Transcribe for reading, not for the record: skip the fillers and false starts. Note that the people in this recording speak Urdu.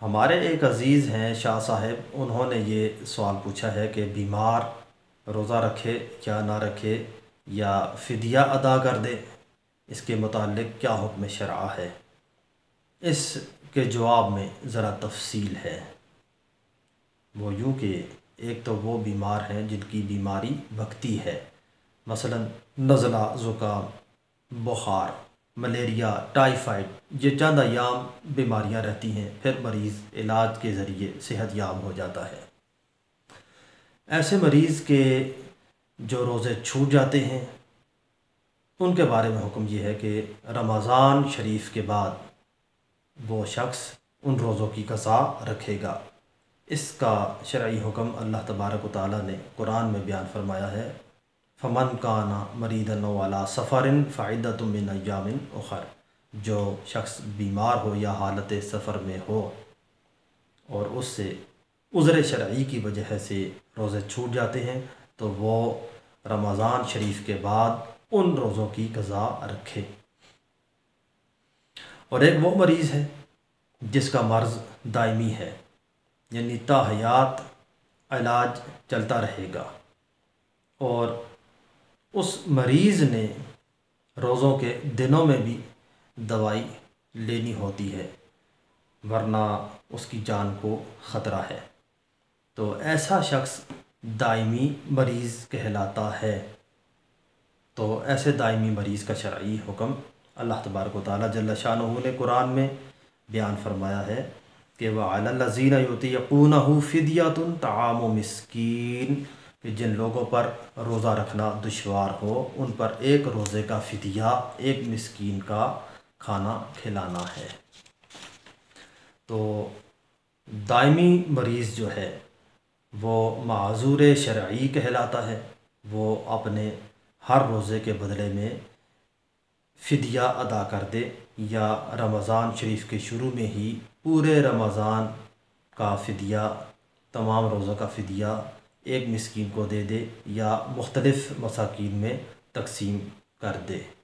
ہمارے ایک عزیز ہیں شاہ صاحب، انہوں نے یہ سوال پوچھا ہے کہ بیمار روزہ رکھے یا نہ رکھے یا فدیہ ادا کر دے، اس کے متعلق کیا حکم شرع ہے؟ اس کے جواب میں ذرا تفصیل ہے۔ وہ یوں کہ ایک تو وہ بیمار ہیں جن کی بیماری بھگتی ہے، مثلا نزلہ، زکام، بخار، ملیریا، ٹائیفائڈ، یہ چند ایام بیماریاں رہتی ہیں، پھر مریض علاج کے ذریعے صحت یاب ہو جاتا ہے۔ ایسے مریض کے جو روزے چھوٹ جاتے ہیں ان کے بارے میں حکم یہ ہے کہ رمضان شریف کے بعد وہ شخص ان روزوں کی قضا رکھے گا۔ اس کا شرعی حکم اللہ تبارک و تعالیٰ نے قرآن میں بیان فرمایا ہے، فمن کان مریضا او علی سفر فعدۃ من ایام اخر۔ جو شخص بیمار ہو یا حالت سفر میں ہو اور اس سے عذر شرعی کی وجہ سے روزے چھوٹ جاتے ہیں تو وہ رمضان شریف کے بعد ان روزوں کی قضا رکھے۔ اور ایک وہ مریض ہے جس کا مرض دائمی ہے، یعنی تا حیات علاج چلتا رہے گا، اور اس مریض نے روزوں کے دنوں میں بھی دوائی لینی ہوتی ہے ورنہ اس کی جان کو خطرہ ہے، تو ایسا شخص دائمی مریض کہلاتا ہے۔ تو ایسے دائمی مریض کا شرعی حکم اللہ تبارک و تعالیٰ جل شانہ نے قرآن میں بیان فرمایا ہے کہ وَعَلَى الَّذِينَ يُطِيقُونَهُ فِدْيَةٌ طَعَامُ مِسْكِين، کہ جن لوگوں پر روزہ رکھنا دشوار ہو ان پر ایک روزے کا فدیہ، ایک مسکین کا کھانا کھلانا ہے۔ تو دائمی مریض جو ہے وہ معذور شرعی کہلاتا ہے، وہ اپنے ہر روزے کے بدلے میں فدیہ ادا کر دے، یا رمضان شریف کے شروع میں ہی پورے رمضان کا فدیہ، تمام روزوں کا فدیہ ایک مسکین کو دے دے یا مختلف مساکین میں تقسیم کر دے۔